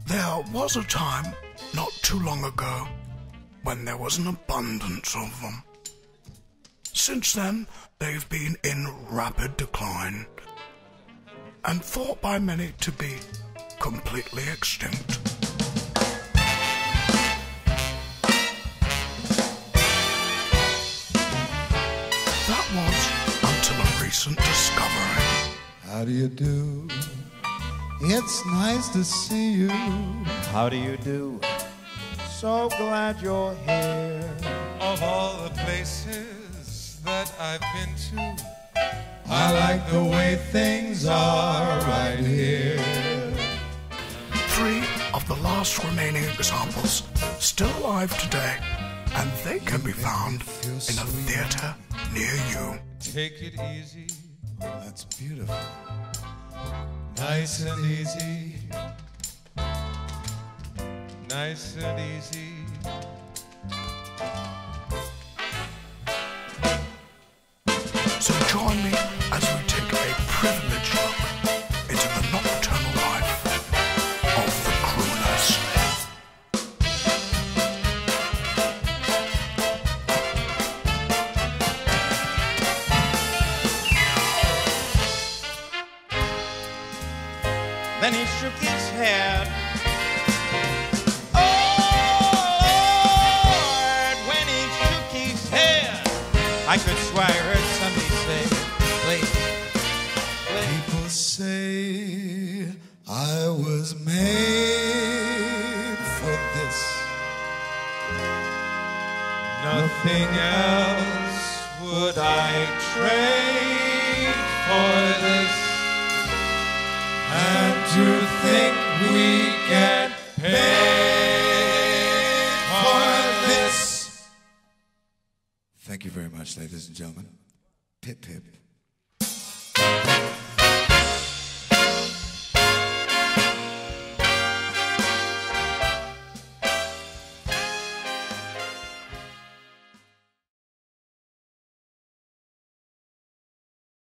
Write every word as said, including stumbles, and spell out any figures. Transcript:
There was a time, not too long ago, when there was an abundance of them. Since then, they've been in rapid decline, and thought by many to be completely extinct. That was until a recent discovery. How do you do? It's nice to see you. How do you do? So glad you're here. Of all the places that I've been to, I like the way things are right here. Three of the last remaining examples still alive today, and they can be found in a theatre near you. take it easy. Oh, that's beautiful. Nice and easy. Nice and easy. So join me as we take a privileged look into the nocturnal life of the Crooners. Then he shook his head. Oh, Lord, when he shook his head, I could swear I heard somebody say, please, please. People say I was made for this. Nothing else would I trade for this. And to think we get paid for this. Thank you very much, ladies and gentlemen. Pip, pip.